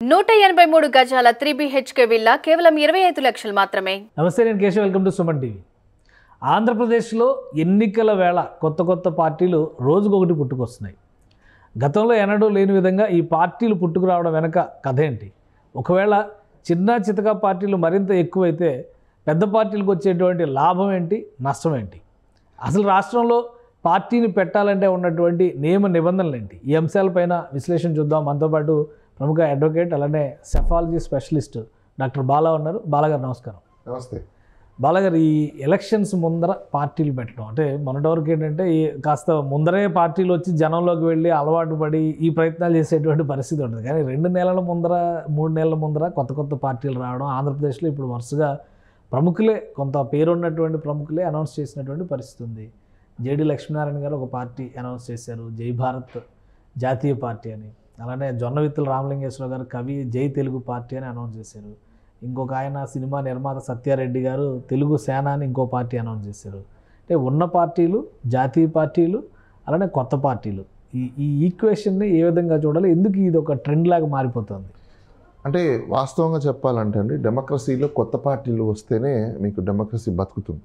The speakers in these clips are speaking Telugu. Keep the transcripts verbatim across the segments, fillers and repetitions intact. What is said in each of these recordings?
నూట ఎనభై మూడు గజాల త్రీ బిహెచ్కే విల్లా కేవలం ఇరవై ఐదు లక్షలు మాత్రమే. నమస్తే, నేను Keshav. Welcome to Suman TV. ఆంధ్రప్రదేశ్లో ఎన్నికల వేళ కొత్త కొత్త పార్టీలు రోజుకొకటి పుట్టుకొస్తున్నాయి. గతంలో ఎన్నడూ లేని విధంగా ఈ పార్టీలు పుట్టుకురావడం వెనక కథ ఏంటి? ఒకవేళ చిన్న చితక పార్టీలు మరింత ఎక్కువైతే పెద్ద పార్టీలకు వచ్చేటువంటి లాభం ఏంటి, నష్టం ఏంటి? అసలు రాష్ట్రంలో పార్టీని పెట్టాలంటే ఉన్నటువంటి నియమ నిబంధనలు ఏంటి? ఈ అంశాలపైన విశ్లేషణ చూద్దాం. మనతో పాటు ప్రముఖ అడ్వకేట్ అలానే సెఫాలజీ స్పెషలిస్ట్ డాక్టర్ బాలా ఉన్నారు. బాలాగారు నమస్కారం. నమస్తే. బాలాగారు, ఈ ఎలక్షన్స్ ముందర పార్టీలు పెట్టడం అంటే మొన్నటి వరకు ఏంటంటే ఈ కాస్త ముందరే పార్టీలు వచ్చి జనంలోకి వెళ్ళి అలవాటు పడి ఈ ప్రయత్నాలు చేసేటువంటి పరిస్థితి ఉంటుంది. కానీ రెండు నెలల ముందర మూడు నెలల ముందర కొత్త కొత్త పార్టీలు రావడం ఆంధ్రప్రదేశ్లో ఇప్పుడు వరుసగా ప్రముఖులే, కొంత పేరున్నటువంటి ప్రముఖులే అనౌన్స్ చేసినటువంటి పరిస్థితి ఉంది. జేడి లక్ష్మీనారాయణ గారు ఒక పార్టీ అనౌన్స్ చేశారు, జై భారత్ జాతీయ పార్టీ అని. అలానే జొన్నవిత్తుల రామలింగేశ్వర గారు కవి జై తెలుగు పార్టీ అని అనౌన్స్ చేశారు. ఇంకొక ఆయన సినిమా నిర్మాత సత్యారెడ్డి గారు తెలుగు సేన అని ఇంకో పార్టీ అనౌన్స్ చేశారు. అంటే ఉన్న పార్టీలు, జాతీయ పార్టీలు, అలానే కొత్త పార్టీలు, ఈ ఈ ఈక్వేషన్ని ఏ విధంగా చూడాలి? ఎందుకు ఇది ఒక ట్రెండ్ లాగా మారిపోతుంది? అంటే వాస్తవంగా చెప్పాలంటే అండి, డెమోక్రసీలో కొత్త పార్టీలు వస్తేనే మీకు డెమోక్రసీ బతుకుతుంది.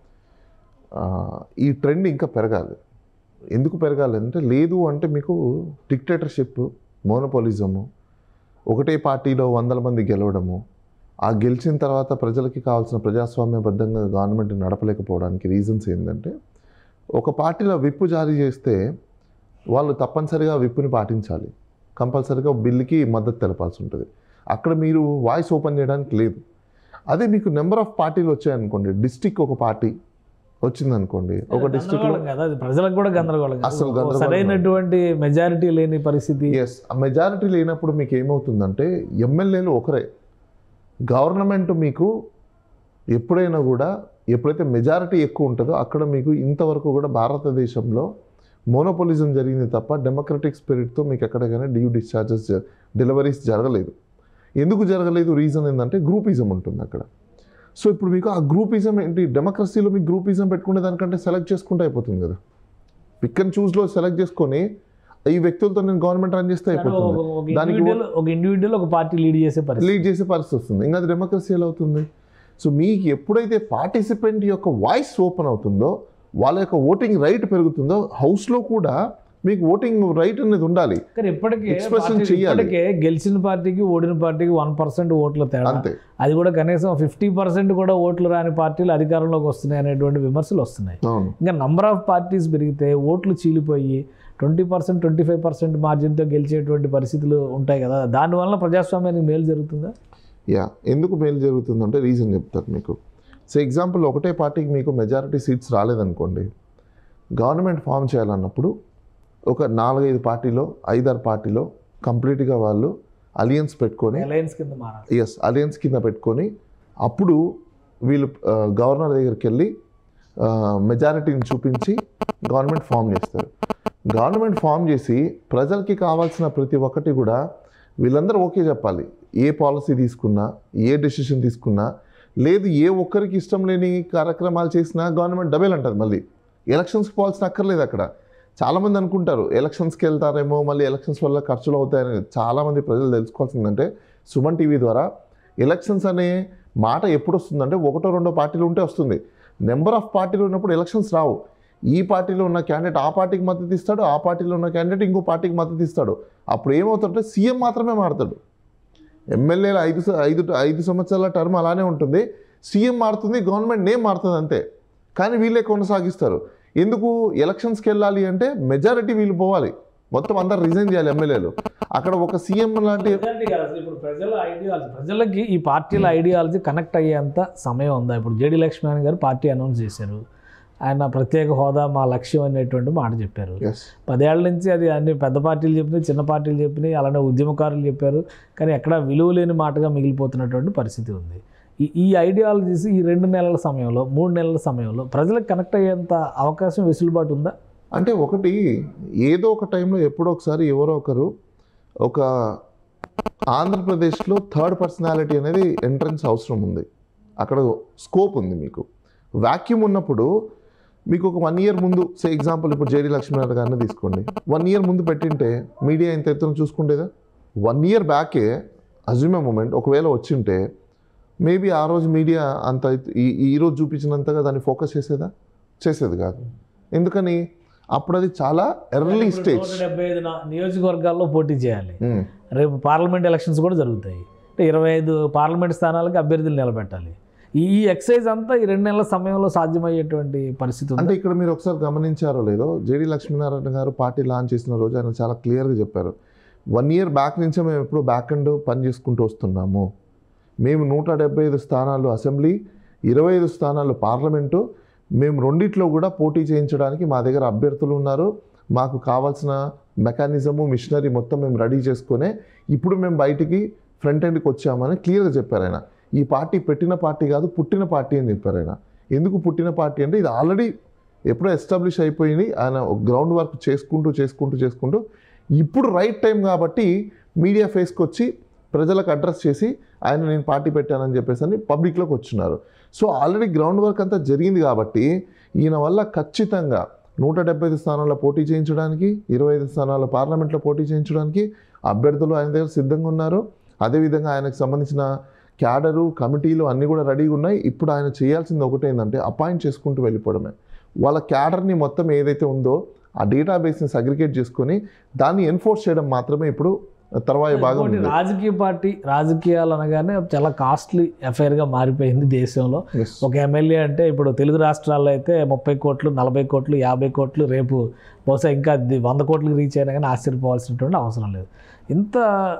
ఈ ట్రెండ్ ఇంకా పెరగాలి. ఎందుకు పెరగాలి అంటే, లేదు అంటే మీకు డిక్టేటర్షిప్, మోనోపోలిజము, ఒకటే పార్టీలో వందల మంది గెలవడము, ఆ గెలిచిన తర్వాత ప్రజలకి కావాల్సిన ప్రజాస్వామ్యబద్ధంగా గవర్నమెంట్ నడపలేకపోవడానికి రీజన్స్ ఏంటంటే, ఒక పార్టీలో విప్పు జారీ చేస్తే వాళ్ళు తప్పనిసరిగా విప్పుని పాటించాలి, కంపల్సరీగా బిల్లుకి మద్దతు తెలపాల్సి ఉంటుంది. అక్కడ మీరు వాయిస్ ఓపెన్ చేయడానికి లేదు. అదే మీకు నెంబర్ ఆఫ్ పార్టీలు వచ్చాయనుకోండి, డిస్టిక్ ఒక పార్టీ వచ్చిందనుకోండి, ఒక డిస్ట్రిక్ట్ కదా, ప్రజలకు కూడా గందరగోళం, అసలు సరైనటువంటి మెజారిటీ లేని పరిస్థితి. ఎస్, ఆ మెజారిటీ లేనప్పుడు మీకు ఏమవుతుందంటే, ఎమ్మెల్యేలు ఒకరే, గవర్నమెంట్ మీకు ఎప్పుడైనా కూడా ఎప్పుడైతే మెజారిటీ ఎక్కువ ఉంటుందో అక్కడ మీకు ఇంతవరకు కూడా భారతదేశంలో మోనోపోలిజం జరిగింది తప్ప డెమోక్రటిక్ స్పిరిట్తో మీకు ఎక్కడికైనా డ్యూ డిశ్చార్జెస్ డెలివరీస్ జరగలేదు. ఎందుకు జరగలేదు? రీజన్ ఏంటంటే గ్రూపిజం ఉంటుంది అక్కడ. సో ఇప్పుడు మీకు ఆ గ్రూపిజం ఏంటి? డెమోక్రసీలో మీకు గ్రూపిజం పెట్టుకునే దానికంటే సెలెక్ట్ చేసుకుంటే అయిపోతుంది కదా. పిక్ అండ్ చూస్లో సెలెక్ట్ చేసుకొని ఈ వ్యక్తులతో నేను గవర్నమెంట్ రన్ చేస్తే అయిపోతుంది. దానికి ఒక ఇండివిజువల్ ఒక పార్టీ లీడ్ చేసే పరిస్థితి లీడ్ చేసే పరిస్థితి వస్తుంది. ఇంకా అది డెమోక్రసీ ఎలా అవుతుంది? సో మీకు ఎప్పుడైతే పార్టిసిపెంట్ యొక్క వాయిస్ ఓపెన్ అవుతుందో, వాళ్ళ యొక్క ఓటింగ్ రైట్ పెరుగుతుందో, హౌస్లో కూడా మీకు ఓటింగ్ రైట్ అనేది ఉండాలి. కానీ ఇప్పటికే ఇప్పటికే గెలిచిన పార్టీకి ఓడిన పార్టీకి వన్ పర్సెంట్ ఓట్ల తేడా, అది కూడా కనీసం ఫిఫ్టీ పర్సెంట్ కూడా ఓట్లు రాని పార్టీలు అధికారంలోకి వస్తున్నాయి అనేటువంటి విమర్శలు వస్తున్నాయి. ఇంకా నంబర్ ఆఫ్ పార్టీస్ పెరిగితే ఓట్లు చీలిపోయి twenty percent twenty five percent మార్జిన్తో గెలిచేటువంటి పరిస్థితులు ఉంటాయి కదా. దానివల్ల ప్రజాస్వామ్యానికి మేలు జరుగుతుందా? యా, ఎందుకు మేలు జరుగుతుందంటే రీజన్ చెప్తారు మీకు. సో ఎగ్జాంపుల్, ఒకటే పార్టీకి మీకు మెజారిటీ సీట్స్ రాలేదనుకోండి, గవర్నమెంట్ ఫామ్ చేయాలన్నప్పుడు ఒక నాలుగైదు పార్టీలో ఐదారు పార్టీలో కంప్లీట్గా వాళ్ళు అలియన్స్ పెట్టుకొని అలయన్స్ కింద ఎస్ అలియన్స్ కింద పెట్టుకొని అప్పుడు వీళ్ళు గవర్నర్ దగ్గరికి వెళ్ళి మెజారిటీని చూపించి గవర్నమెంట్ ఫామ్ చేస్తారు. గవర్నమెంట్ ఫామ్ చేసి ప్రజలకి కావాల్సిన ప్రతి ఒక్కటి కూడా వీళ్ళందరూ ఓకే చెప్పాలి. ఏ పాలసీ తీసుకున్నా, ఏ డెసిషన్ తీసుకున్నా, లేదు ఏ ఒక్కరికి ఇష్టం లేని కార్యక్రమాలు చేసినా గవర్నమెంట్ డబేల్ అంటుంది. మళ్ళీ ఎలక్షన్స్కి పోవాల్సిన అక్కర్లేదు. అక్కడ చాలామంది అనుకుంటారు ఎలక్షన్స్కి వెళ్తారేమో, మళ్ళీ ఎలక్షన్స్ వల్ల ఖర్చులు అవుతాయని. చాలామంది ప్రజలు తెలుసుకోవాల్సిందంటే, సుమన్ టీవీ ద్వారా ఎలక్షన్స్ అనే మాట ఎప్పుడు వస్తుందంటే, ఒకటో రెండో పార్టీలు ఉంటే వస్తుంది. నెంబర్ ఆఫ్ పార్టీలు ఉన్నప్పుడు ఎలక్షన్స్ రావు. ఈ పార్టీలో ఉన్న క్యాండిడేట్ ఆ పార్టీకి మద్దతు ఇస్తాడు, ఆ పార్టీలో ఉన్న క్యాండిడేట్ ఇంకో పార్టీకి మద్దతు ఇస్తాడు. అప్పుడు ఏమవుతుందంటే సీఎం మాత్రమే మారుతాడు. ఎమ్మెల్యేలు ఐదు ఐదు ఐదు సంవత్సరాల టర్మ్ అలానే ఉంటుంది, సీఎం మారుతుంది, గవర్నమెంట్ నేమ్ మారుతుంది అంతే. కానీ వీళ్ళే కొనసాగిస్తారు. ఎందుకు? ఎలక్షన్స్కి వెళ్ళాలి అంటే మెజారిటీ వీళ్ళు పోవాలి, మొత్తం అందరు రిజైన్ చేయాలి ఎమ్మెల్యేలు. అక్కడ ఒక సీఎం లాంటి ఇప్పుడు ప్రజల ఐడియాలజీ, ప్రజలకి ఈ పార్టీల ఐడియాలజీ కనెక్ట్ అయ్యేంత సమయం ఉందా? ఇప్పుడు జేడి లక్ష్మీనారాయణ గారు పార్టీ అనౌన్స్ చేశారు, ఆయన ప్రత్యేక హోదా మా లక్ష్యం అనేటువంటి మాట చెప్పారు. పదేళ్ల నుంచి అది అన్ని పెద్ద పార్టీలు చెప్పినాయి, చిన్న పార్టీలు చెప్పినాయి, అలానే ఉద్యమకారులు చెప్పారు. కానీ ఎక్కడ విలువ లేని మాటగా మిగిలిపోతున్నటువంటి పరిస్థితి ఉంది. ఈ ఈ ఐడియాలజీస్ ఈ రెండు నెలల సమయంలో, మూడు నెలల సమయంలో ప్రజలకు కనెక్ట్ అయ్యేంత అవకాశం, వెసులుబాటు ఉందా? అంటే ఒకటి, ఏదో ఒక టైంలో ఎప్పుడో ఒకసారి ఎవరో ఒకరు ఒక ఆంధ్రప్రదేశ్లో థర్డ్ పర్సనాలిటీ అనేది ఎంట్రన్స్ అవసరం ఉంది. అక్కడ స్కోప్ ఉంది. మీకు వాక్యూమ్ ఉన్నప్పుడు మీకు ఒక వన్ ఇయర్ ముందు, సే ఎగ్జాంపుల్ ఇప్పుడు జేడి లక్ష్మీనారాయణ గారిని తీసుకోండి, వన్ ఇయర్ ముందు పెట్టింటే మీడియా ఇంత ఎత్తున చూసుకుంటేదా? వన్ ఇయర్ బ్యాకే అజ్యూమ్ మూమెంట్ ఒకవేళ వచ్చింటే మేబీ ఆ రోజు మీడియా అంత ఈ ఈరోజు చూపించినంతగా దాన్ని ఫోకస్ చేసేదా చేసేది కాదు. ఎందుకని అప్పుడు అది చాలా ఎర్లీ స్టేజ్. డెబ్బై ఐదు నియోజకవర్గాల్లో పోటీ చేయాలి. రేపు పార్లమెంట్ ఎలక్షన్స్ కూడా జరుగుతాయి. అంటే ఇరవై ఐదు పార్లమెంట్ స్థానాలకి అభ్యర్థులు నిలబెట్టాలి. ఈ ఎక్సైజ్ అంతా ఈ రెండు నెలల సమయంలో సాధ్యమయ్యేటువంటి పరిస్థితి. అంటే ఇక్కడ మీరు ఒకసారి గమనించారో లేదో, జేడీ లక్ష్మీనారాయణ గారు పార్టీ లాంచ్ చేసిన రోజు ఆయన చాలా క్లియర్గా చెప్పారు, వన్ ఇయర్ బ్యాక్ నుంచే మేము ఎప్పుడు బ్యాక్ అండ్ పని చేసుకుంటూ వస్తున్నాము. మేము నూట డెబ్బై ఐదు స్థానాలు అసెంబ్లీ, ఇరవై ఐదు స్థానాలు పార్లమెంటు, మేము రెండిట్లో కూడా పోటీ చేయించడానికి మా దగ్గర అభ్యర్థులు ఉన్నారు. మాకు కావాల్సిన మెకానిజము మిషనరీ మొత్తం మేము రెడీ చేసుకునే ఇప్పుడు మేము బయటికి ఫ్రంట్ ఎండ్కి వచ్చామని క్లియర్గా చెప్పారు ఆయన. ఈ పార్టీ పెట్టిన పార్టీ కాదు, పుట్టిన పార్టీ అని చెప్పారు ఆయన. ఎందుకు పుట్టిన పార్టీ అంటే ఇది ఆల్రెడీ ఎప్పుడో ఎస్టాబ్లిష్ అయిపోయింది. ఆయన గ్రౌండ్ వర్క్ చేసుకుంటూ చేసుకుంటూ చేసుకుంటూ ఇప్పుడు రైట్ టైం కాబట్టి మీడియా ఫేస్కి వచ్చి ప్రజలకు అడ్రస్ చేసి ఆయన నేను పార్టీ పెట్టానని చెప్పేసి అని పబ్లిక్లోకి వచ్చినారు. సో ఆల్రెడీ గ్రౌండ్ వర్క్ అంతా జరిగింది కాబట్టి ఈయన వల్ల ఖచ్చితంగా నూట డెబ్బై ఐదు స్థానాల్లో పోటీ చేయించడానికి, ఇరవై ఐదు స్థానాల్లో పార్లమెంట్లో పోటీ చేయించడానికి అభ్యర్థులు ఆయన దగ్గర సిద్ధంగా ఉన్నారు. అదేవిధంగా ఆయనకు సంబంధించిన క్యాడరు కమిటీలు అన్నీ కూడా రెడీగా ఉన్నాయి. ఇప్పుడు ఆయన చేయాల్సింది ఒకటి ఏంటంటే అపాయింట్ చేసుకుంటూ వెళ్ళిపోవడమే. వాళ్ళ క్యాడర్ని మొత్తం ఏదైతే ఉందో ఆ డేటాబేస్ని అగ్రిగేట్ చేసుకొని దాన్ని ఎన్ఫోర్స్ చేయడం మాత్రమే ఇప్పుడు తర్వాయి భాగం. రాజకీయ పార్టీ రాజకీయాలు అనగానే చాలా కాస్ట్లీ అఫైర్గా మారిపోయింది దేశంలో. ఒక ఎమ్మెల్యే అంటే ఇప్పుడు తెలుగు రాష్ట్రాల్లో అయితే ముప్పై కోట్లు నలభై కోట్లు యాభై కోట్లు రేపు బహుశా ఇంకా వంద కోట్లకు రీచ్ అయినా కానీ ఆశ్చర్యపోవాల్సినటువంటి అవసరం లేదు. ఇంత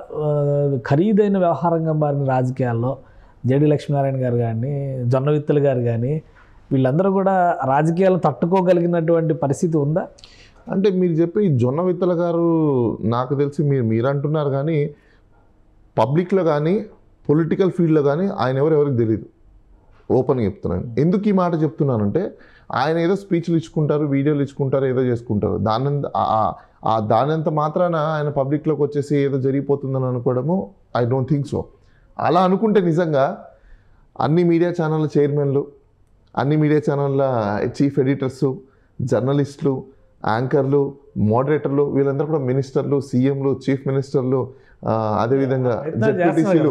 ఖరీదైన వ్యవహారంగా మారిన రాజకీయాల్లో జేడీ లక్ష్మీనారాయణ గారు కానీ జొన్నవిత్తలు గారు కానీ వీళ్ళందరూ కూడా రాజకీయాలు తట్టుకోగలిగినటువంటి పరిస్థితి ఉందా? అంటే మీరు చెప్పి జొన్నవిత్తల గారు నాకు తెలిసి మీరు మీరు అంటున్నారు కానీ పబ్లిక్లో కానీ పొలిటికల్ ఫీల్డ్లో కానీ ఆయన ఎవరు ఎవరికి తెలియదు. ఓపెన్గా చెప్తున్నాను. ఎందుకు ఈ మాట చెప్తున్నానంటే ఆయన ఏదో స్పీచ్లు ఇచ్చుకుంటారు, వీడియోలు ఇచ్చుకుంటారు, ఏదో చేసుకుంటారు. దాని దానంత మాత్రాన ఆయన పబ్లిక్లోకి వచ్చేసి ఏదో జరిగిపోతుందని అనుకోవడము ఐ డోంట్ థింక్ సో. అలా అనుకుంటే నిజంగా అన్ని మీడియా ఛానళ్ళ చైర్మన్లు, అన్ని మీడియా ఛానళ్ళ చీఫ్ ఎడిటర్సు, జర్నలిస్టులు, యాంకర్లు, మోడరేటర్లు వీళ్ళందరూ కూడా మినిస్టర్లు, సీఎంలు, చీఫ్ మినిస్టర్లు, అదేవిధంగా జెడ్పీటీసీలు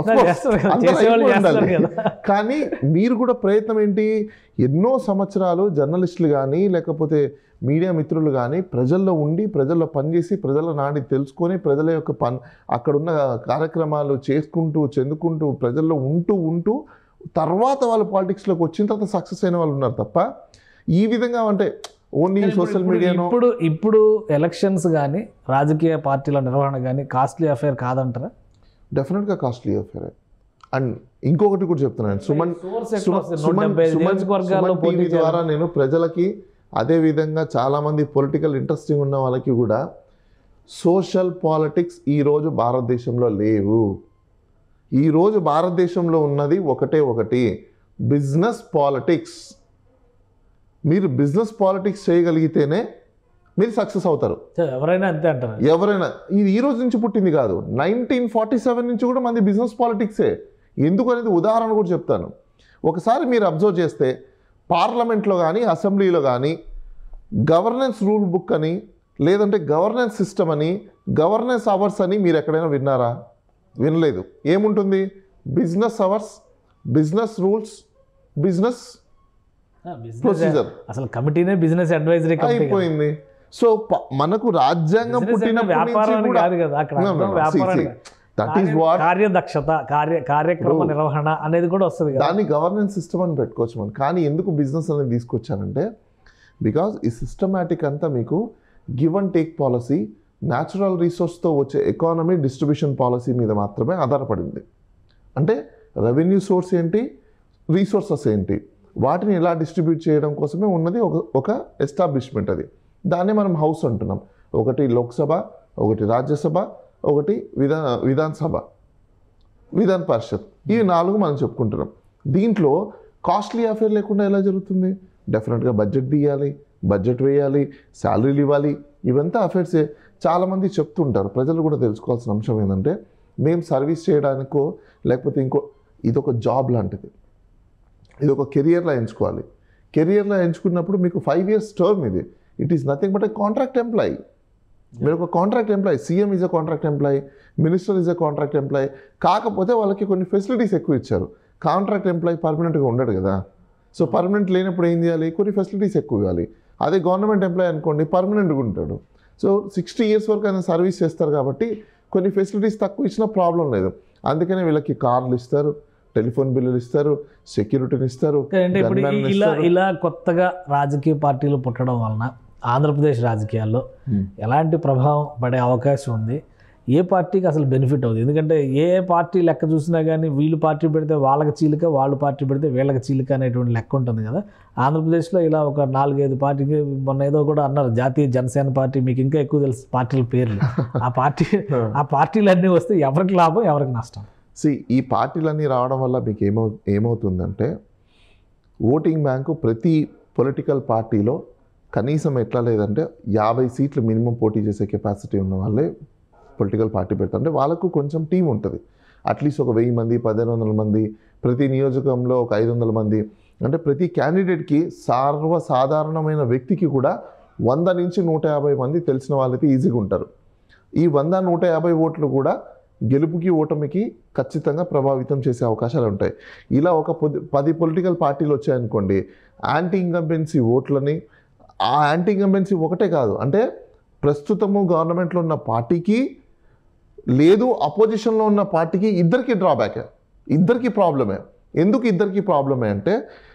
కానీ మీరు కూడా ప్రయత్నం ఏంటి? ఎన్నో సంవత్సరాలు జర్నలిస్టులు కానీ లేకపోతే మీడియా మిత్రులు కానీ ప్రజల్లో ఉండి ప్రజల్లో పనిచేసి ప్రజల నాడి తెలుసుకొని ప్రజల యొక్క పన్ అక్కడున్న కార్యక్రమాలు చేసుకుంటూ చెందుకుంటూ ప్రజల్లో ఉంటూ ఉంటూ తర్వాత వాళ్ళు పాలిటిక్స్లోకి వచ్చిన తర్వాత సక్సెస్ అయిన వాళ్ళు ఉన్నారు తప్ప ఈ విధంగా అంటే ఓన్లీ సోషల్ మీడియాలో ఇప్పుడు ఇప్పుడు ఎలక్షన్స్ కానీ రాజకీయ పార్టీల నిర్వహణ కానీ కాస్ట్లీ అఫైర్ కాదంటారా? డెఫినెట్గా కాస్ట్లీ అఫైర్. అండ్ ఇంకొకటి కూడా చెప్తున్నాను, సుమన్ సుమన్ టీవీ ద్వారా నేను ప్రజలకి అదేవిధంగా చాలామంది పొలిటికల్ ఇంట్రెస్టింగ్ ఉన్న వాళ్ళకి కూడా సోషల్ పాలిటిక్స్ ఈరోజు భారతదేశంలో లేవు. ఈరోజు భారతదేశంలో ఉన్నది ఒకటే ఒకటి, బిజినెస్ పాలిటిక్స్. మీరు బిజినెస్ పాలిటిక్స్ చేయగలిగితేనే మీరు సక్సెస్ అవుతారు. ఎవరైనా అంతే అంటారు. ఎవరైనా ఇది ఈ రోజు నుంచి పుట్టింది కాదు, నైన్టీన్ ఫార్టీ సెవెన్ నుంచి కూడా మంది బిజినెస్ పాలిటిక్సే. ఎందుకు అనేది ఉదాహరణ కూడా చెప్తాను. ఒకసారి మీరు అబ్జర్వ్ చేస్తే పార్లమెంట్లో కానీ అసెంబ్లీలో కానీ గవర్నెన్స్ రూల్ బుక్ అని లేదంటే గవర్నెన్స్ సిస్టమ్ అని గవర్నెన్స్ అవర్స్ అని మీరు ఎక్కడైనా విన్నారా? వినలేదు. ఏముంటుంది? Business hours, business rules, business procedure. అసలు కమిటీనే బిజినెస్ అడ్వైజరీ అయిపోయింది. సో మనకు రాజ్యాంగం పుట్టిన కార్యదక్షత కార్య కార్యక్రమ నిర్వహణ అనేది కూడా వస్తుంది. దాన్ని గవర్నెన్స్ సిస్టమ్ అని పెట్టుకోవచ్చు మనం. కానీ ఎందుకు బిజినెస్ అనేది తీసుకొచ్చానంటే బికాజ్ ఈ సిస్టమేటిక్ అంతా మీకు give and take policy, natural రీసోర్స్తో వచ్చే ఎకానమీ డిస్ట్రిబ్యూషన్ పాలసీ మీద మాత్రమే ఆధారపడింది. అంటే రెవెన్యూ సోర్స్ ఏంటి, రీసోర్సెస్ ఏంటి, వాటిని ఎలా డిస్ట్రిబ్యూట్ చేయడం కోసమే ఉన్నది ఒక ఒక ఎస్టాబ్లిష్మెంట్. అది దాన్ని మనం హౌస్ అంటున్నాం. ఒకటి లోక్సభ, ఒకటి రాజ్యసభ, ఒకటి విధాన విధానసభ, విధాన పరిషత్. ఇవి నాలుగు మనం చెప్పుకుంటున్నాం. దీంట్లో కాస్ట్లీ అఫేర్ లేకుండా ఎలా జరుగుతుంది? డెఫినెట్గా బడ్జెట్ తీయాలి, బడ్జెట్ వేయాలి, శాలరీలు ఇవ్వాలి. ఇవంతా అఫేర్సే. చాలామంది చెప్తుంటారు, ప్రజలు కూడా తెలుసుకోవాల్సిన అంశం ఏంటంటే మేము సర్వీస్ చేయడానికో లేకపోతే ఇంకో ఇదొక జాబ్ లాంటిది, ఇది ఒక కెరియర్లో ఎంచుకోవాలి. కెరియర్లో ఎంచుకున్నప్పుడు మీకు ఫైవ్ ఇయర్స్ టర్మ్ ఇది. It is nothing but a contract employee. మీరు ఒక contract employee, CM is a contract employee, minister is a contract employee. కాకపోతే వాళ్ళకి కొన్ని ఫెసిలిటీస్ ఎక్కువ ఇచ్చారు. కాంట్రాక్ట్ ఎంప్లాయీ పర్మనెంట్గా ఉండడు కదా. సో పర్మనెంట్ లేనప్పుడు ఏం చేయాలి, కొన్ని ఫెసిలిటీస్ ఎక్కువ ఇవ్వాలి. అదే గవర్నమెంట్ ఎంప్లాయీ అనుకోండి, పర్మనెంట్గా ఉంటాడు. సో సిక్స్టీ ఇయర్స్ వరకు ఆయన సర్వీస్ చేస్తారు కాబట్టి కొన్ని ఫెసిలిటీస్ తక్కువ ఇచ్చినా ప్రాబ్లం లేదు. అందుకనే వీళ్ళకి కార్లు ఇస్తారు, టెలిఫోన్ బిల్లులు ఇస్తారు, సెక్యూరిటీని ఇస్తారు. అంటే ఇప్పుడు ఇలా ఇలా కొత్తగా రాజకీయ పార్టీలు పుట్టడం వలన ఆంధ్రప్రదేశ్ రాజకీయాల్లో ఎలాంటి ప్రభావం పడే అవకాశం ఉంది? ఏ పార్టీకి అసలు బెనిఫిట్ అవుతుంది? ఎందుకంటే ఏ పార్టీ లెక్క చూసినా కానీ వీళ్ళు పార్టీ పెడితే వాళ్ళకి చీలిక, వాళ్ళు పార్టీ పెడితే వీళ్ళకి చీలిక అనేటువంటి లెక్క ఉంటుంది కదా. ఆంధ్రప్రదేశ్లో ఇలా ఒక నాలుగైదు పార్టీకి మొన్న ఏదో కూడా అన్నారు, జాతీయ జనసేన పార్టీ, మీకు ఇంకా ఎక్కువ తెలుసు పార్టీల పేర్లు. ఆ పార్టీ ఆ పార్టీలన్నీ వస్తే ఎవరికి లాభం, ఎవరికి నష్టం? సి ఈ పార్టీలన్నీ రావడం వల్ల మీకు ఏమవు ఏమవుతుందంటే ఓటింగ్ బ్యాంకు ప్రతి పొలిటికల్ పార్టీలో కనీసం ఎట్లా లేదంటే యాభై సీట్లు మినిమం పోటీ చేసే కెపాసిటీ ఉన్న వాళ్ళే పొలిటికల్ పార్టీ పెడతారు. అంటే వాళ్ళకు కొంచెం టీం ఉంటుంది. అట్లీస్ట్ ఒక వెయ్యి మంది, పదిహేను వందల మంది, ప్రతి నియోజకంలో ఒక ఐదు వందల మంది. అంటే ప్రతి క్యాండిడేట్కి సర్వసాధారణమైన వ్యక్తికి కూడా వంద నుంచి నూట యాభై మంది తెలిసిన వాళ్ళైతే ఈజీగా ఉంటారు. ఈ వంద నూట యాభై ఓట్లు కూడా గెలుపుకి ఓటమికి ఖచ్చితంగా ప్రభావితం చేసే అవకాశాలు ఉంటాయి. ఇలా ఒక పది పొలిటికల్ పార్టీలు వచ్చాయనుకోండి, యాంటీ ఇంకంబెన్సీ ఓట్లని, ఆ యాంటీ ఇంకంబెన్సీ ఒకటే కాదు, అంటే ప్రస్తుతము గవర్నమెంట్లో ఉన్న పార్టీకి లేదు అపోజిషన్లో ఉన్న పార్టీకి ఇద్దరికి డ్రాబ్యాకే, ఇద్దరికి ప్రాబ్లమే. ఎందుకు ఇద్దరికి ప్రాబ్లమే అంటే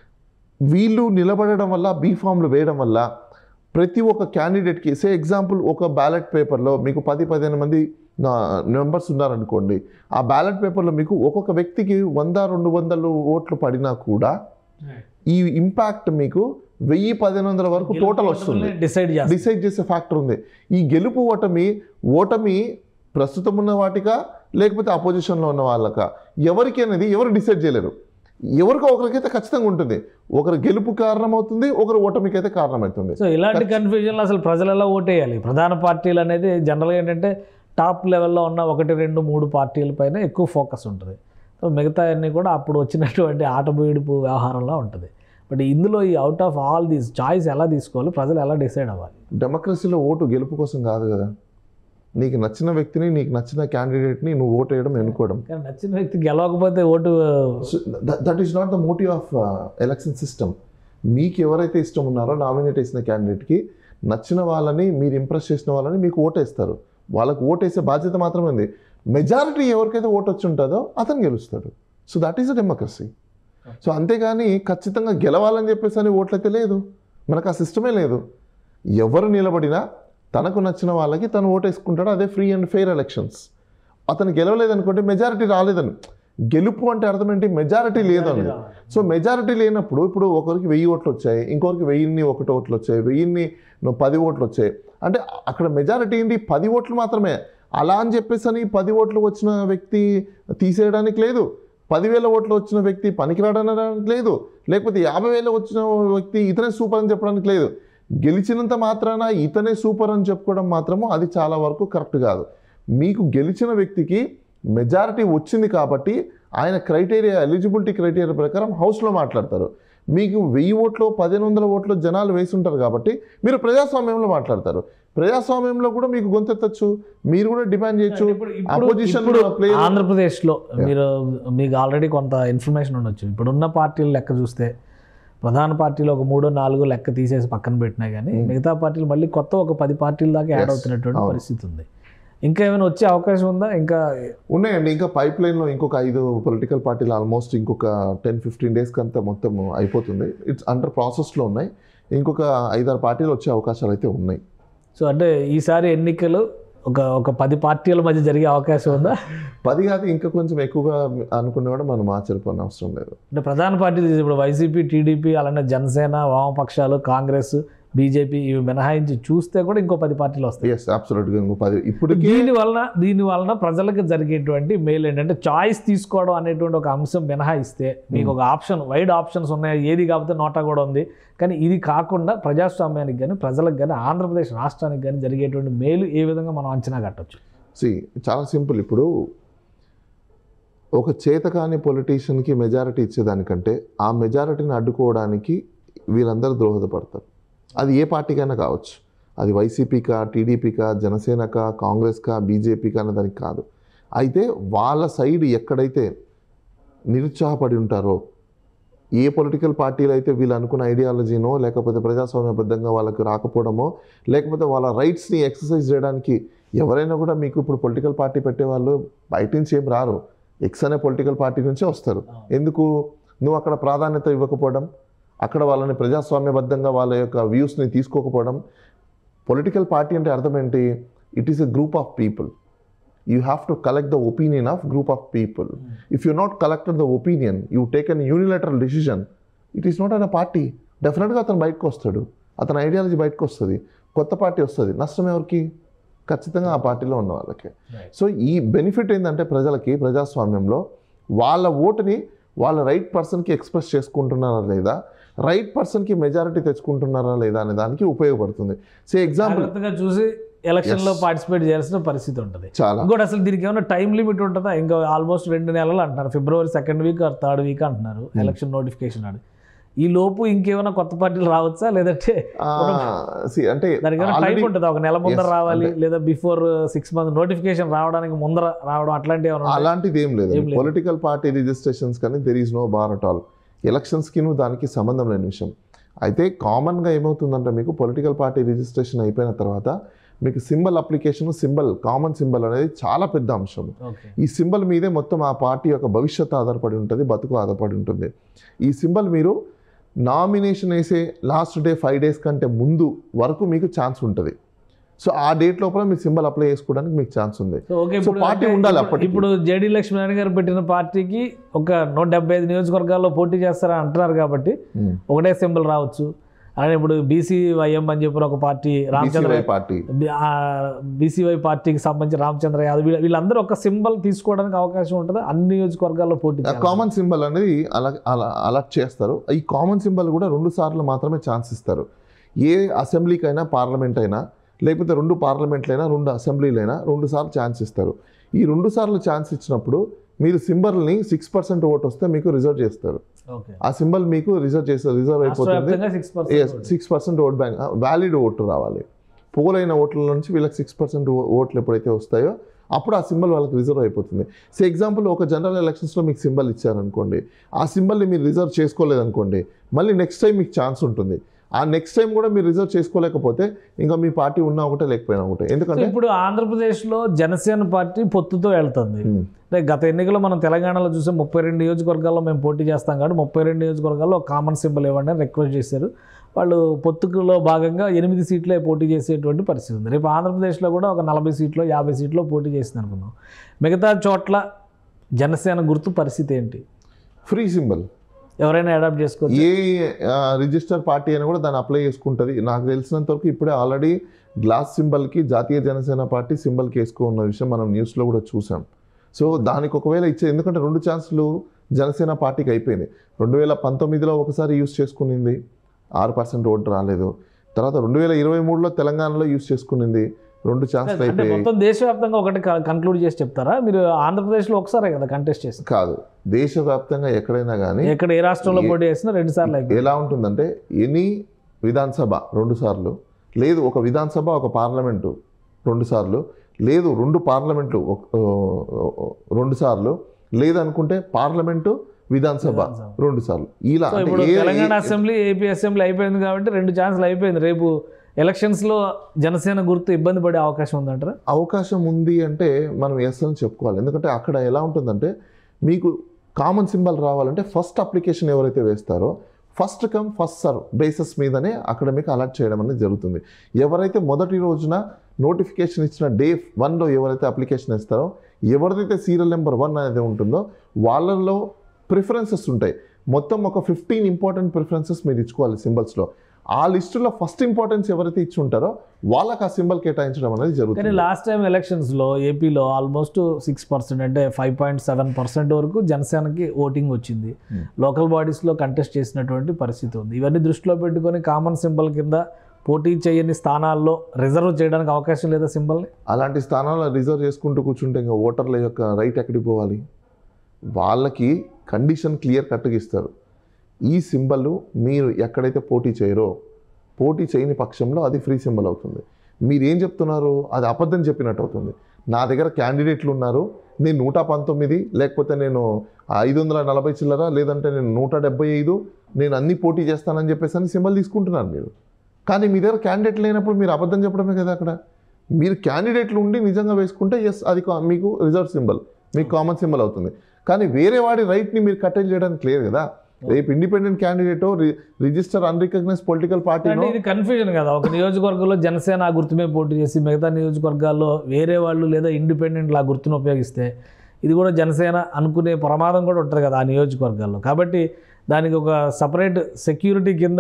వీళ్ళు నిలబడడం వల్ల, బీఫామ్లు వేయడం వల్ల ప్రతి ఒక్క క్యాండిడేట్కి, సే ఎగ్జాంపుల్ ఒక బ్యాలెట్ పేపర్లో మీకు పది పదిహేను మంది మెంబర్స్ ఉన్నారనుకోండి, ఆ బ్యాలెట్ పేపర్లో మీకు ఒక్కొక్క వ్యక్తికి వంద రెండు వందలు ఓట్లు పడినా కూడా ఈ ఇంపాక్ట్ మీకు వెయ్యి పదిహేను వందల వరకు టోటల్ వస్తుంది. డిసైడ్ డిసైడ్ చేసే ఫ్యాక్టర్ ఉంది. ఈ గెలుపు ఓటమి ఓటమి ప్రస్తుతం ఉన్న వాటికా లేకపోతే అపోజిషన్లో ఉన్న వాళ్ళకా, ఎవరికి అనేది ఎవరు డిసైడ్ చేయలేరు. ఎవరికో ఒకరికైతే ఖచ్చితంగా ఉంటుంది. ఒకరు గెలుపు కారణమవుతుంది, ఒకరు ఓటమికి అయితే కారణమవుతుంది. సో ఇలాంటి కన్ఫ్యూజన్లో అసలు ప్రజలు ఎలా ఓటేయాలి? ప్రధాన పార్టీలు అనేది జనరల్గా ఏంటంటే టాప్ లెవెల్లో ఉన్న ఒకటి రెండు మూడు పార్టీల పైన ఎక్కువ ఫోకస్ ఉంటుంది. సో మిగతా అన్నీ కూడా అప్పుడు వచ్చినటువంటి ఆటబీడుపు వ్యవహారంలో ఉంటుంది. బట్ ఇందులో ఈ out of all these choice ఎలా తీసుకోవాలి, ప్రజలు ఎలా డిసైడ్ అవ్వాలి? డెమోక్రసీలో ఓటు గెలుపు కోసం కాదు కదా. నీకు నచ్చిన వ్యక్తిని, నీకు నచ్చిన క్యాండిడేట్ని నువ్వు ఓటు వేయడం, ఎన్నుకోవడం. కానీ నచ్చిన వ్యక్తి గెలవకపోతే vote, that is not the motive of election system. మీకు ఎవరైతే ఇష్టం ఉన్నారో నామినేట్ చేసిన క్యాండిడేట్కి నచ్చిన వాళ్ళని, మీరు ఇంప్రెస్ చేసిన వాళ్ళని మీకు ఓటేస్తారు. వాళ్ళకు ఓటేసే బాధ్యత మాత్రమే ఉంది. మెజారిటీ ఎవరికైతే ఓటు వచ్చి ఉంటుందో అతను గెలుస్తాడు. So that is a democracy. So అంతేగాని ఖచ్చితంగా గెలవాలని చెప్పేసి అని ఓట్లయితే లేదు, మనకు ఆ సిస్టమే లేదు. ఎవరు నిలబడినా తనకు నచ్చిన వాళ్ళకి తను ఓటేసుకుంటాడు. అదే ఫ్రీ అండ్ ఫెయిర్ ఎలక్షన్స్. అతను గెలవలేదనుకుంటే మెజారిటీ రాలేదని. గెలుపు అంటే అర్థం ఏంటి? మెజారిటీ లేదని. సో మెజారిటీ లేనప్పుడు ఇప్పుడు ఒకరికి వెయ్యి ఓట్లు వచ్చాయి, ఇంకొకరికి వెయ్యిన్ని ఒకటి ఓట్లు వచ్చాయి, వెయ్యిన్ని పది ఓట్లు వచ్చాయి. అంటే అక్కడ మెజారిటీ ఏంటి? పది ఓట్లు మాత్రమే. అలా అని చెప్పేసి అని పది ఓట్లు వచ్చిన వ్యక్తి తీసేయడానికి లేదు, పదివేల ఓట్లు వచ్చిన వ్యక్తి పనికిరాడనడానికి లేదు, లేకపోతే యాభై వేల వచ్చిన వ్యక్తి ఇతనే సూపర్ అని చెప్పడానికి లేదు. గెలిచినంత మాత్రాన ఇతనే సూపర్ అని చెప్పుకోవడం మాత్రము అది చాలా వరకు కరెక్ట్ కాదు. మీకు గెలిచిన వ్యక్తికి మెజారిటీ వచ్చింది కాబట్టి ఆయన క్రైటీరియా, ఎలిజిబిలిటీ క్రైటీరియా ప్రకారం హౌస్లో మాట్లాడతారు. మీకు వెయ్యి ఓట్లు, పదిహేను వందల ఓట్లు జనాలు వేసి ఉంటారు కాబట్టి మీరు ప్రజాస్వామ్యంలో మాట్లాడతారు. ప్రజాస్వామ్యంలో కూడా మీకు గొంతెత్తచ్చు, మీరు కూడా డిమాండ్ చేయొచ్చు. అపోజిషన్ ఆంధ్రప్రదేశ్లో మీరు మీకు ఆల్రెడీ కొంత ఇన్ఫర్మేషన్ ఉండొచ్చు. ఇప్పుడున్న పార్టీలు లెక్క చూస్తే ప్రధాన పార్టీలు ఒక మూడో నాలుగో లెక్క తీసేసి పక్కన పెట్టినా కానీ మిగతా పార్టీలు మళ్ళీ కొత్త ఒక పది పార్టీల దాకా యాడ్ అవుతున్నటువంటి పరిస్థితి ఉంది. ఇంకా ఏమైనా వచ్చే అవకాశం ఉందా? ఇంకా ఉన్నాయండి. ఇంకా పైప్ లైన్లో ఇంకొక ఐదు పొలిటికల్ పార్టీలు ఆల్మోస్ట్ ఇంకొక టెన్ ఫిఫ్టీన్ డేస్కి అంతా మొత్తం అయిపోతుంది. ఇట్స్ అండర్ ప్రాసెస్లో ఉన్నాయి. ఇంకొక ఐదారు పార్టీలు వచ్చే అవకాశాలు అయితే ఉన్నాయి. సో అంటే ఈసారి ఎన్నికలు ఒక ఒక పది పార్టీల మధ్య జరిగే అవకాశం ఉందా? పది కాదు, ఇంకా కొంచెం ఎక్కువగా అనుకునే కూడా మనం ఆశ్చర్యపోయిన అవసరం లేదు. అంటే ప్రధాన పార్టీలు ఇప్పుడు వైసీపీ, టీడీపీ, అలానే జనసేన, వామపక్షాలు, కాంగ్రెస్, బీజేపీ ఇవి మినహాయించి చూస్తే కూడా ఇంకో పది పార్టీలు వస్తాయి. ఎస్, అబ్సల్యూట్గా ఇంకో పది. ఇప్పుడు దీని వలన దీని వలన ప్రజలకు జరిగేటువంటి మేలు ఏంటంటే చాయిస్ తీసుకోవడం అనేటువంటి ఒక అంశం మినహాయిస్తే మీకు ఒక ఆప్షన్, వైడ్ ఆప్షన్స్ ఉన్నాయి. ఏది కాకపోతే నోటా కూడా ఉంది. కానీ ఇది కాకుండా ప్రజాస్వామ్యానికి కానీ ప్రజలకు కానీ ఆంధ్రప్రదేశ్ రాష్ట్రానికి కానీ జరిగేటువంటి మేలు ఏ విధంగా మనం అంచనా కట్టవచ్చు? సి చాలా సింపుల్. ఇప్పుడు ఒక చేతకాని పొలిటీషియన్కి మెజారిటీ ఇచ్చేదానికంటే ఆ మెజారిటీని అడ్డుకోవడానికి వీళ్ళందరూ దోహదపడతారు. అది ఏ పార్టీకైనా కావచ్చు. అది వైసీపీకా, టీడీపీకా, జనసేనకా, కాంగ్రెస్కా, బీజేపీకా అనే దానికి కాదు. అయితే వాళ్ళ సైడ్ ఎక్కడైతే నిరుత్సాహపడి ఉంటారో, ఏ పొలిటికల్ పార్టీలు అయితే వీళ్ళు అనుకున్న ఐడియాలజీనో లేకపోతే ప్రజాస్వామ్యబద్ధంగా వాళ్ళకి రాకపోవడమో లేకపోతే వాళ్ళ రైట్స్ని ఎక్సర్సైజ్ చేయడానికి ఎవరైనా కూడా మీకు ఇప్పుడు పొలిటికల్ పార్టీ పెట్టేవాళ్ళు బయట నుంచి ఏం రారు, ఎక్స్ అనే పొలిటికల్ పార్టీ నుంచే వస్తారు. ఎందుకు? నువ్వు అక్కడ ప్రాధాన్యత ఇవ్వకపోవడం, అక్కడ వాళ్ళని ప్రజాస్వామ్యబద్ధంగా వాళ్ళ యొక్క వ్యూస్ని తీసుకోకపోవడం. పొలిటికల్ పార్టీ అంటే అర్థం ఏంటి? It is a group of people. You have to collect the opinion of group of people. Mm. If you're not collected the opinion, you take an unilateral decision, it is not an a party. Definitely అతను బయటకు వస్తాడు, అతని ఐడియాలజీ బయటకు వస్తుంది, కొత్త పార్టీ వస్తుంది. నష్టం ఎవరికి? ఖచ్చితంగా ఆ పార్టీలో ఉన్న వాళ్ళకి. సో ఈ బెనిఫిట్ ఏంటంటే ప్రజలకి ప్రజాస్వామ్యంలో వాళ్ళ ఓటుని వాళ్ళ రైట్ పర్సన్కి ఎక్స్ప్రెస్ చేసుకుంటున్నారా లేదా, రైట్ పర్సన్కి మెజారిటీ తెచ్చుకుంటున్నారా లేదా అనే దానికి ఉపయోగపడుతుంది. సో ఎగ్జాంపుల్ చూసి ఎలక్షన్లో పార్టిసిపేట్ చేయాల్సిన పరిస్థితి ఉంటుంది. చాలా. ఇంకోటి అసలు దీనికి ఏమైనా టైం లిమిట్ ఉంటుందా? ఇంకా ఆల్మోస్ట్ రెండు నెలలు అంటున్నారు, February second week or third week అంటున్నారు ఎలక్షన్ నోటిఫికేషన్ అని. ఈ లోపు ఇంకేమైనా కొత్త పార్టీలు రావచ్చా, లేదంటే అంటే దానికి టైం ఉంటుందా? ఒక నెల ముందర రావాలి లేదా బిఫోర్ సిక్స్ మంత్ నోటిఫికేషన్ రావడానికి ముందర రావడం అట్లాంటివి ఏమైనా? అలాంటిది ఏం లేదు. పొలిటికల్ పార్టీ రిజిస్ట్రేషన్స్ కానీ there is no bar at all. ఎలక్షన్స్కి దానికి సంబంధం లేని విషయం. అయితే కామన్గా ఏమవుతుందంటే మీకు పొలిటికల్ పార్టీ రిజిస్ట్రేషన్ అయిపోయిన తర్వాత మీకు symbol application, symbol common symbol అనేది చాలా పెద్ద అంశం. ఈ సింబల్ మీదే మొత్తం ఆ పార్టీ యొక్క భవిష్యత్తు ఆధారపడి ఉంటుంది, బతుకు ఆధారపడి ఉంటుంది. ఈ సింబల్ మీరు నామినేషన్ వేసే లాస్ట్ డే ఫైవ్ డేస్ కంటే ముందు వరకు మీకు ఛాన్స్ ఉంటుంది. సో ఆ డేట్ లోపల మీ సింబల్ అప్లై చేసుకోవడానికి మీకు ఛాన్స్ ఉంది. సో పార్టీ ఉండాలి అప్పటికి. ఇప్పుడు జేడీ లక్ష్మీనారాయణ గారు పెట్టిన పార్టీకి ఒక నూట డెబ్బై ఐదు నియోజకవర్గాల్లో పోటీ చేస్తారని అంటున్నారు కాబట్టి ఒకటే సింబల్ రావచ్చు. అలానే ఇప్పుడు బీసీవైఎం అని చెప్పిన ఒక పార్టీ, రామచంద్ర పార్టీ, బీసీవై పార్టీకి సంబంధించి రామచంద్ర యాదవ్, వీళ్ళందరూ ఒక సింబల్ తీసుకోవడానికి అవకాశం ఉంటుంది అన్ని నియోజకవర్గాల్లో పోటీ. కామన్ సింబల్ అనేది అలా అలా అలర్ట్ చేస్తారు. ఈ కామన్ సింబల్ కూడా రెండు సార్లు మాత్రమే ఛాన్స్ ఇస్తారు. ఏ అసెంబ్లీకైనా, పార్లమెంట్ అయినా, లేకపోతే రెండు పార్లమెంట్లైనా, రెండు అసెంబ్లీలైనా రెండు సార్లు ఛాన్స్ ఇస్తారు. ఈ రెండు సార్లు ఛాన్స్ ఇచ్చినప్పుడు మీరు సింబల్ని సిక్స్ పర్సెంట్ ఓట్ వస్తే మీకు రిజర్వ్ చేస్తారు. ఆ సింబల్ మీకు రిజర్వ్ చేస్తారు, రిజర్వ్ అయిపోతుంది. Six percent vote bank valid vote రావాలి. పోల్ అయిన ఓట్ల నుంచి వీళ్ళకి సిక్స్ పర్సెంట్ ఓట్లు ఎప్పుడైతే వస్తాయో అప్పుడు ఆ సింబల్ వాళ్ళకి రిజర్వ్ అయిపోతుంది. సో ఎగ్జాంపుల్ ఒక జనరల్ ఎలక్షన్స్లో మీకు సింబల్ ఇచ్చారనుకోండి, ఆ సింబల్ని మీరు రిజర్వ్ చేసుకోలేదనుకోండి, మళ్ళీ నెక్స్ట్ టైం మీకు ఛాన్స్ ఉంటుంది. ఆ నెక్స్ట్ టైం కూడా మీరు రిజర్వ్ చేసుకోలేకపోతే ఇంకా మీ పార్టీ ఉన్నా ఒకటే లేకపోయినా ఒకటే. ఎందుకంటే ఇప్పుడు ఆంధ్రప్రదేశ్లో జనసేన పార్టీ పొత్తుతో వెళ్తుంది. గత ఎన్నికల్లో మనం తెలంగాణలో చూసే ముప్పై రెండు నియోజకవర్గాల్లో మేము పోటీ చేస్తాం కాబట్టి ముప్పై రెండు నియోజకవర్గాల్లో కామన్ సింబల్ ఇవ్వండి అని రిక్వెస్ట్ చేశారు. వాళ్ళు పొత్తుకులో భాగంగా ఎనిమిది సీట్లే పోటీ చేసేటువంటి పరిస్థితి ఉంది. రేపు ఆంధ్రప్రదేశ్లో కూడా ఒక నలభై సీట్లో యాభై సీట్లో పోటీ చేసింది అనుకుందాం. మిగతా చోట్ల జనసేన గుర్తు పరిస్థితి ఏంటి? ఫ్రీ సింబల్ ఎవరైనా అడాప్ట్ చేసుకోవచ్చు. ఏ రిజిస్టర్ పార్టీ అయినా కూడా దాన్ని అప్లై చేసుకుంటుంది. నాకు తెలిసినంత వరకు ఇప్పుడే ఆల్రెడీ గ్లాస్ సింబల్కి జాతీయ జనసేన పార్టీ సింబల్కి వేసుకున్న విషయం మనం న్యూస్లో కూడా చూసాం. సో దానికి ఒకవేళ ఇచ్చే, ఎందుకంటే రెండు ఛాన్సులు జనసేన పార్టీకి అయిపోయింది. రెండు వేల పంతొమ్మిదిలో ఒకసారి యూస్ చేసుకునింది, ఆరు పర్సెంట్ ఓటు రాలేదు. తర్వాత రెండు వేల ఇరవై మూడులో తెలంగాణలో యూస్ చేసుకునింది, రెండు ఛాన్సులు అయిపోయాయి. మొత్తం దేశవ్యాప్తంగా ఒకటి కన్క్లూడ్ చేసి చెప్తారా? మీరు ఆంధ్రప్రదేశ్లో ఒకసారే కదా కంటెస్ట్ చేసి? కాదు, దేశవ్యాప్తంగా ఎక్కడైనా కానీ, ఎక్కడ ఏ రాష్ట్రంలో పోటీ చేసినా రెండు సార్లు అయిపోయింది. ఎలా ఉంటుందంటే ఎనీ విధానసభ రెండు సార్లు, లేదు ఒక విధానసభ ఒక పార్లమెంటు రెండు సార్లు, లేదు రెండు పార్లమెంట్లు రెండు సార్లు, లేదనుకుంటే పార్లమెంటు విధానసభ రెండు సార్లు. ఇలా తెలంగాణ అసెంబ్లీ, ఏపీ అసెంబ్లీ అయిపోయింది కాబట్టి రెండు ఛాన్సులు అయిపోయింది. రేపు ఎలక్షన్స్లో జనసేన గుర్తు ఇబ్బంది పడే అవకాశం ఉందంటారా? అవకాశం ఉంది అంటే మనం ఎస్ అని చెప్పుకోవాలి. ఎందుకంటే అక్కడ ఎలా ఉంటుందంటే మీకు కామన్ సింబల్ రావాలంటే ఫస్ట్ అప్లికేషన్ ఎవరైతే వేస్తారో first come first serve basis మీదనే అక్కడ మీకు అలర్ట్ చేయడం అనేది జరుగుతుంది. ఎవరైతే మొదటి రోజున నోటిఫికేషన్ ఇచ్చిన డే వన్లో ఎవరైతే అప్లికేషన్ ఇస్తారో, ఎవరిదైతే సీరియల్ నెంబర్ వన్ అనేది ఉంటుందో వాళ్ళల్లో ప్రిఫరెన్సెస్ ఉంటాయి. మొత్తం ఒక ఫిఫ్టీన్ ఇంపార్టెంట్ ప్రిఫరెన్సెస్ మీరు ఇచ్చుకోవాలి సింబల్స్లో. ఆ లిస్టులో ఫస్ట్ ఇంపార్టెన్స్ ఎవరైతే ఇచ్చి ఉంటారో వాళ్ళకి ఆ సింబల్ కేటాయించడం అనేది జరుగుతుంది. కానీ లాస్ట్ టైం ఎలక్షన్స్లో ఏపీలో ఆల్మోస్ట్ సిక్స్ పర్సెంట్ అంటే ఫైవ్ పాయింట్ సెవెన్ పర్సెంట్ వరకు జనసేనకి ఓటింగ్ వచ్చింది. లోకల్ బాడీస్లో కంటెస్ట్ చేసినటువంటి పరిస్థితి ఉంది. ఇవన్నీ దృష్టిలో పెట్టుకొని కామన్ సింబల్ కింద పోటీ చేయని స్థానాల్లో రిజర్వ్ చేయడానికి అవకాశం లేదా సింబల్ని? అలాంటి స్థానాల్లో రిజర్వ్ చేసుకుంటూ కూర్చుంటే ఇంకా ఓటర్ల యొక్క రైట్ ఎక్కడికి పోవాలి? వాళ్ళకి కండిషన్ క్లియర్ కట్గా ఇస్తారు. ఈ సింబల్ మీరు ఎక్కడైతే పోటీ చేయరో పోటీ చేయని పక్షంలో అది ఫ్రీ సింబల్ అవుతుంది. మీరు ఏం చెప్తున్నారు, అది అబద్ధం చెప్పినట్టు అవుతుంది. నా దగ్గర క్యాండిడేట్లు ఉన్నారు, నేను నూట పంతొమ్మిది లేకపోతే నేను ఐదు వందల నలభై చిల్లర లేదంటే నేను నూట డెబ్బై ఐదు నేను అన్ని పోటీ చేస్తానని చెప్పేసి అని సింబల్ తీసుకుంటున్నారు మీరు. కానీ మీ దగ్గర క్యాండిడేట్ లేనప్పుడు మీరు అబద్ధం చెప్పడమే కదా. అక్కడ మీరు క్యాండిడేట్లు ఉండి నిజంగా వేసుకుంటే ఎస్ అది మీకు రిజర్వ్ సింబల్, మీకు కామన్ సింబల్ అవుతుంది. కానీ వేరే వాడి రైట్ని మీరు కట్టెల్ చేయడానికి లేదు కదా. రేపు independent candidate register unrecognized political party. ఇది కన్ఫ్యూజన్ కదా, ఒక నియోజకవర్గంలో జనసేన ఆ గుర్తు మీద పోటీ చేసి మిగతా నియోజకవర్గాల్లో వేరే వాళ్ళు లేదా ఇండిపెండెంట్ ఆ గుర్తును ఉపయోగిస్తే ఇది కూడా జనసేన అనుకునే ప్రమాదం కూడా ఉంటుంది కదా ఆ నియోజకవర్గాల్లో. కాబట్టి దానికి ఒక సపరేట్ సెక్యూరిటీ కింద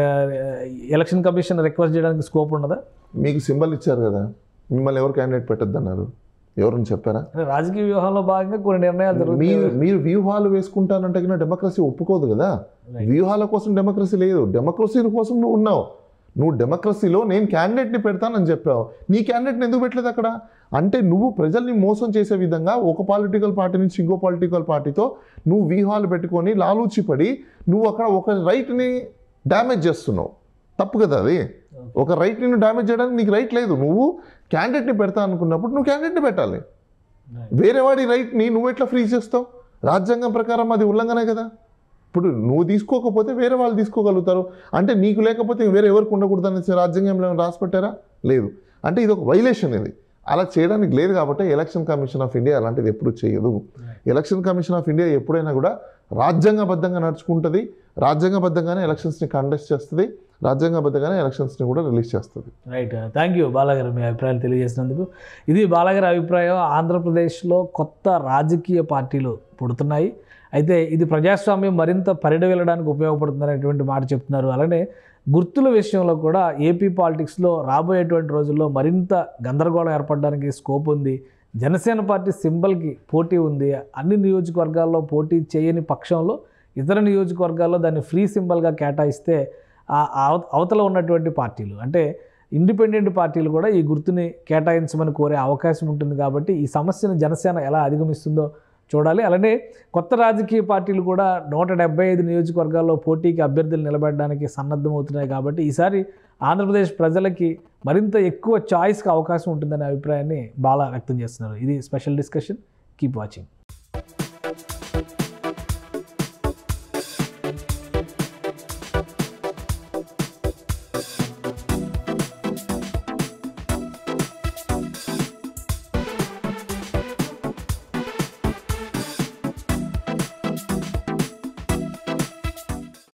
ఎలక్షన్ కమిషన్ రిక్వెస్ట్ చేయడానికి స్కోప్ ఉండదా? మీకు సింబల్ ఇచ్చారు కదా, మిమ్మల్ని ఎవరు క్యాండిడేట్ పెట్టద్దు అన్నారు, ఎవరని చెప్పారా? రాజకీయ వ్యూహాల్లో భాగంగా కొన్ని నిర్ణయాలు జరుగుతాయి. మీరు మీరు వ్యూహాలు వేసుకుంటానంటే కన్నా డెమోక్రసీ ఒప్పుకోదు కదా. వ్యూహాల కోసం డెమోక్రసీ లేదు, డెమోక్రసీ కోసం నువ్వు ఉన్నావు. నువ్వు డెమోక్రసీలో నేను క్యాండిడేట్ని పెడతానని చెప్పావు, నీ క్యాండిడేట్ని ఎందుకు పెట్టలేదు అక్కడ? అంటే నువ్వు ప్రజల్ని మోసం చేసే విధంగా ఒక పొలిటికల్ పార్టీ నుంచి ఇంకో పొలిటికల్ పార్టీతో నువ్వు వ్యూహాలు పెట్టుకొని లాలూచిపడి నువ్వు అక్కడ ఒక రైట్ని డ్యామేజ్ చేస్తున్నావు. తప్పు కదా అది. ఒక రైట్ని నువ్వు డ్యామేజ్ చేయడానికి నీకు రైట్ లేదు. నువ్వు క్యాండిడేట్ని పెడతా అనుకున్నప్పుడు నువ్వు క్యాండిడేట్ని పెట్టాలి. వేరే వాడి రైట్ని నువ్వు ఎట్లా ఫ్రీ చేస్తావు? రాజ్యాంగం ప్రకారం అది ఉల్లంఘనే కదా. ఇప్పుడు నువ్వు తీసుకోకపోతే వేరే వాళ్ళు తీసుకోగలుగుతారు. అంటే నీకు లేకపోతే వేరే ఎవరికి ఉండకూడదు అనేసి రాజ్యాంగంలో రాసి పెట్టారా? లేదు. అంటే ఇది ఒక వైలేషన్. ఇది అలా చేయడానికి లేదు. కాబట్టి ఎలక్షన్ కమిషన్ ఆఫ్ ఇండియా అలాంటిది ఎప్పుడు చేయదు. ఎలక్షన్ కమిషన్ ఆఫ్ ఇండియా ఎప్పుడైనా కూడా రాజ్యాంగబద్ధంగా నడుచుకుంటుంది, రాజ్యాంగబద్ధంగానే ఎలక్షన్స్ని కండక్ట్ చేస్తుంది, రాజ్యాంగబద్ధంగానే ఎలక్షన్స్ని కూడా రిలీజ్ చేస్తుంది. రైట్, థ్యాంక్ యూ బాలాగారు మీ అభిప్రాయాలు తెలియజేసినందుకు. ఇది బాలాగారి అభిప్రాయం. ఆంధ్రప్రదేశ్లో కొత్త రాజకీయ పార్టీలు పుడుతున్నాయి, అయితే ఇది ప్రజాస్వామ్యం మరింత పరిడి వెళ్ళడానికి ఉపయోగపడుతుందనేటువంటి మాట చెప్తున్నారు. అలానే గుర్తుల విషయంలో కూడా ఏపీ పాలిటిక్స్లో రాబోయేటువంటి రోజుల్లో మరింత గందరగోళం ఏర్పడడానికి స్కోప్ ఉంది. జనసేన పార్టీ సింబల్కి పోటీ ఉంది. అన్ని నియోజకవర్గాల్లో పోటీ చేయని పక్షంలో ఇతర నియోజకవర్గాల్లో దాన్ని ఫ్రీ సింబల్గా కేటాయిస్తే ఆ అవతల ఉన్నటువంటి పార్టీలు అంటే ఇండిపెండెంట్ పార్టీలు కూడా ఈ గుర్తుని కేటాయించమని కోరే అవకాశం ఉంటుంది. కాబట్టి ఈ సమస్యను జనసేన ఎలా అధిగమిస్తుందో చూడాలి. అలానే కొత్త రాజకీయ పార్టీలు కూడా నూట డెబ్బై ఐదు నియోజకవర్గాల్లో పోటీకి అభ్యర్థులు నిలబెట్టడానికి సన్నద్ధమవుతున్నాయి. కాబట్టి ఈసారి ఆంధ్రప్రదేశ్ ప్రజలకి మరింత ఎక్కువ చాయిస్కి అవకాశం ఉంటుందనే అభిప్రాయాన్ని బాలా వ్యక్తం చేస్తున్నారు. ఇది స్పెషల్ డిస్కషన్. Keep watching.